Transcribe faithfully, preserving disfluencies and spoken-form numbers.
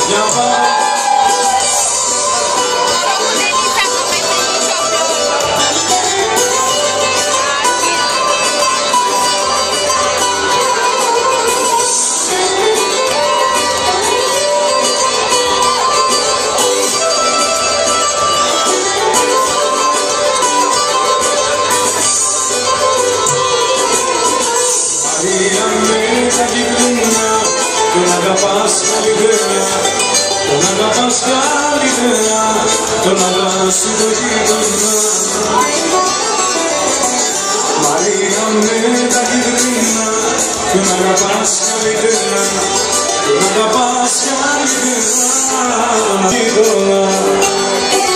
Τον αγαπάς καλύτερα, τον αγαπάς καλύτερα, τον αγαπάς το γείτονα. Μαρία με τα γυρνά, τον αγαπάς καλύτερα, τον αγαπάς καλύτερα, τον γείτονα.